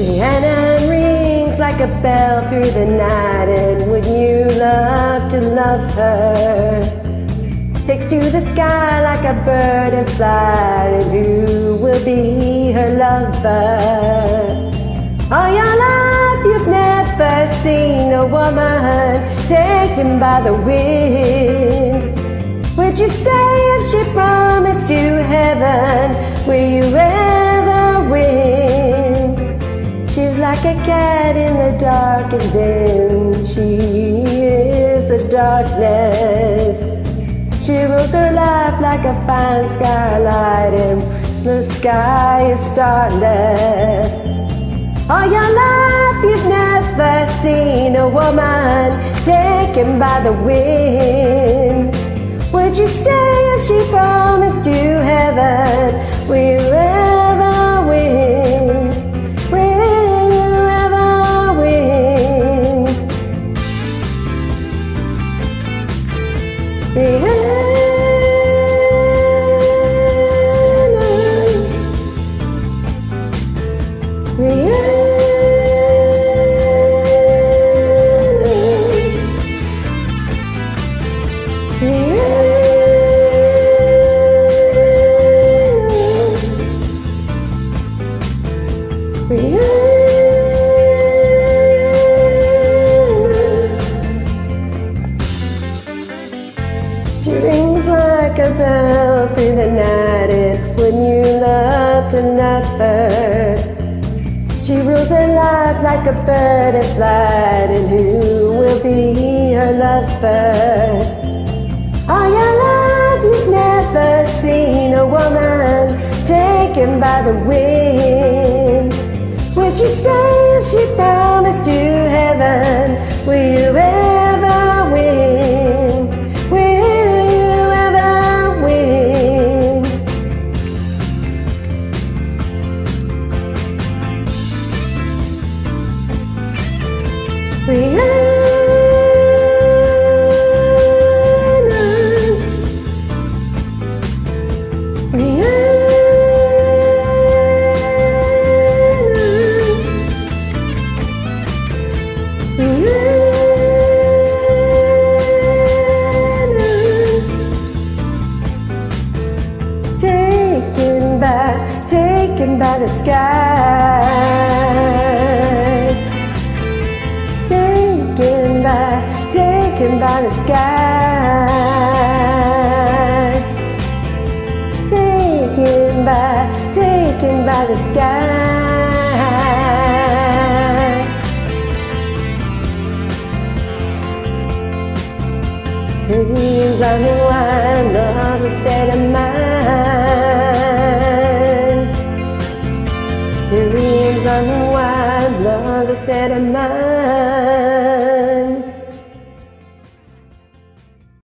Rhiannon rings like a bell through the night, and would you love to love her? Takes to the sky like a bird in flight, and who will be her lover? All your life you've never seen a woman taken by the wind. Would you stay if she promised you heaven? Will you ever win? She's like a cat in the dark, and then she is the darkness. She rules her life like a fine skylight, and the sky is starless. All your life you've never seen a woman taken by the wind. Would you stay if she promised you heaven? Will you ever win? Will you ever win? Rhiannon, Rhiannon. She rings like a bell through the night, and when you love to love her, she rules her life like a bird in flight, and who will be her lover? All your life you've never seen a woman taken by the wind. Would you stay if she promised you heaven? Will you ever win? Will you ever win? Rhiannon, Rhiannon. Taken by the sky, taken by the sky, taken by the sky. Dreams on the wine, love's a state of mind. Dreams on the wine, love's a state of mind.